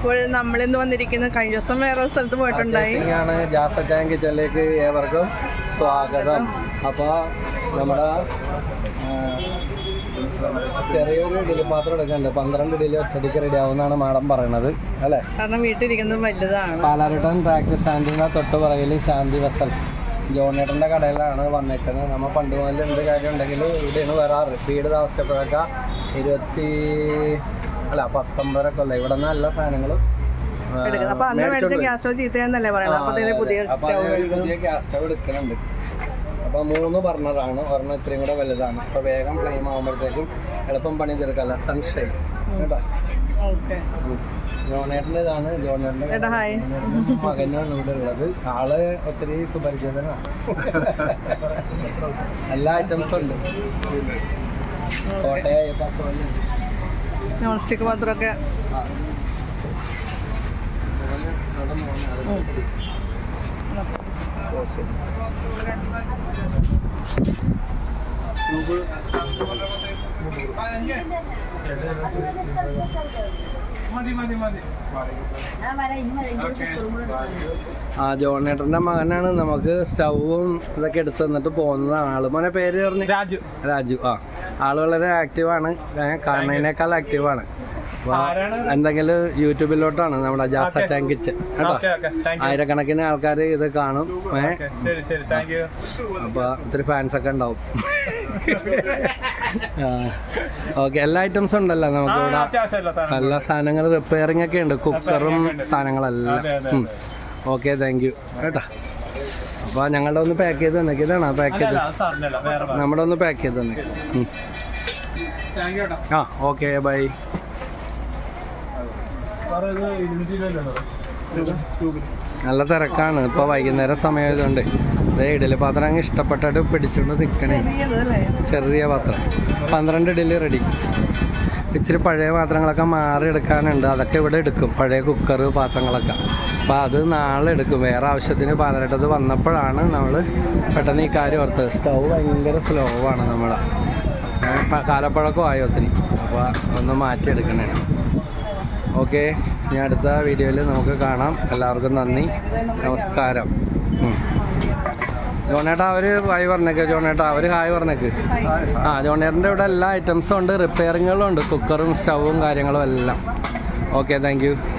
അപ്പോൾ നമ്മളിന്ന് വന്നിരിക്കുന്ന കഴിഞ്ഞ ദിവസം വേറെ സ്ഥലത്ത് പോയിട്ടുണ്ടായി. ജാസ ടാങ്ക് കിച്ചണിലേക്ക് ഏവർക്കും സ്വാഗതം. അപ്പോൾ നമ്മുടെ ചെറിയൊരു ഇഡലി പാത്രം എടുക്കുന്നുണ്ട്. 12 ഇഡലി ഒറ്റടിക്ക് റെഡി ആവുമെന്നാണ് മാഡം പറയണത് അല്ലേ? കാരണം വീട്ടിലിരിക്കുന്നത് വലുതാണ്. പാലാരിട്ടൻ ടാക്സി സ്റ്റാൻഡിന് തൊട്ട് പുറകിൽ ശാന്തി വെസൽസ് ജോണേട്ടൻ്റെ കടയിലാണ് വന്നിരിക്കുന്നത്. നമ്മൾ പണ്ട് മുതൽ എന്ത് കാര്യം ഉണ്ടെങ്കിലും ഇവിടെയാണ് വരാറ്. വീട് താമസിച്ചപ്പോഴൊക്കെ 19 കൊല്ലം ഇവിടെ നല്ല സാധനങ്ങളും പുതിയ ഗ്യാസ് സ്റ്റവ് എടുക്കുന്നുണ്ട്. അപ്പോൾ 3 ബർണറാണ്. ഒരെണ്ണം ഇത്രയും കൂടെ വലുതാണ്. അപ്പോൾ വേഗം ഫ്ലെയിം ആകുമ്പോഴത്തേക്കും എളുപ്പം പണി തീർക്കല്ല. സൺഷൈൻ കേട്ടോ. ജോണേട്ടൻ്റെ ഇതാണ്. ജോണേട്ടൻ്റെ മകനാണ് ഇവിടെ ഉള്ളത്. ആള് ഒത്തിരി സുപരിചിതനാണ്. എല്ലാ ഐറ്റംസും ഉണ്ട്. കോട്ടയം നോൺ സ്റ്റിക്ക് പാത്രമൊക്കെ ജോണേട്ടൻ്റെ മകനാണ്. നമുക്ക് സ്റ്റൗവും ഇതൊക്കെ എടുത്ത് തന്നിട്ട് പോകുന്നതാണ് ആള്. മോനെ പേര് പറഞ്ഞു? രാജു. ആള് വളരെ ആക്റ്റീവാണ്. കാണുന്നതിനേക്കാൾ ആക്റ്റീവാണ്. എന്തെങ്കിലും യൂട്യൂബിലോട്ടാണ് നമ്മുടെ ജാസ ടാങ്ക് കിച്ചൺ കേട്ടോ. ആയിരക്കണക്കിന് ആൾക്കാർ ഇത് കാണും. അപ്പൊ ഒത്തിരി ഫാൻസ് ഒക്കെ ഉണ്ടാവും. ഓക്കെ, എല്ലാ ഐറ്റംസും ഉണ്ടല്ലോ നമുക്ക് ഇവിടെ. എല്ലാ സാധനങ്ങൾ റിപ്പയറിംഗ് ഒക്കെ ഉണ്ട്. കുക്കറും സാധനങ്ങളെല്ലാം. ഓക്കെ, താങ്ക് യു കേട്ടോ. അപ്പോൾ ഞങ്ങളുടെ ഒന്ന് പാക്ക് ചെയ്ത് തന്നേക്ക്. ഇതാണോ പാക്ക് ചെയ്ത്? നമ്മുടെ ഒന്ന് പാക്ക് ചെയ്ത് തന്നേക്ക്. Okay, by. നല്ല തിരക്കാണ് ഇപ്പോൾ. വൈകുന്നേരം സമയമായതുകൊണ്ട് ഇഡലി പാത്രം അങ്ങ് ഇഷ്ടപ്പെട്ടിട്ട് പിടിച്ചുകൊണ്ട് നിൽക്കണേ. ചെറിയ പാത്രം 12 ഇഡലി റെഡി. ഇച്ചിരി പഴയ പാത്രങ്ങളൊക്കെ മാറി എടുക്കാനുണ്ട്. അതൊക്കെ ഇവിടെ എടുക്കും. പഴയ കുക്കറ് പാത്രങ്ങളൊക്കെ. അപ്പോൾ അത് നാളെ എടുക്കും. വേറെ ആവശ്യത്തിന് പാലരട്ടത് വന്നപ്പോഴാണ് നമ്മൾ പെട്ടെന്ന് ഈ കാര്യം ഓർത്തത്. സ്റ്റൗ ഭയങ്കര സ്ലോ ആണ്. നമ്മളെ കാലപ്പഴക്കമായി ഒത്തിരി. അപ്പോൾ ഒന്ന് മാറ്റിയെടുക്കണേ. ഓക്കെ, ഇനി അടുത്ത വീഡിയോയിൽ നമുക്ക് കാണാം. എല്ലാവർക്കും നന്ദി, നമസ്കാരം. ജോണേട്ടാ ഒരു ഹായ് പറഞ്ഞേക്ക്. ജോണേട്ടാ ഒരു ഹായ് പറഞ്ഞേക്ക്. ജോണേട്ടൻ്റെ ഇവിടെ എല്ലാ ഐറ്റംസും ഉണ്ട്. റിപ്പയറിങ്ങുകളും ഉണ്ട്. കുക്കറും സ്റ്റൗവും കാര്യങ്ങളും എല്ലാം. Okay, thank U.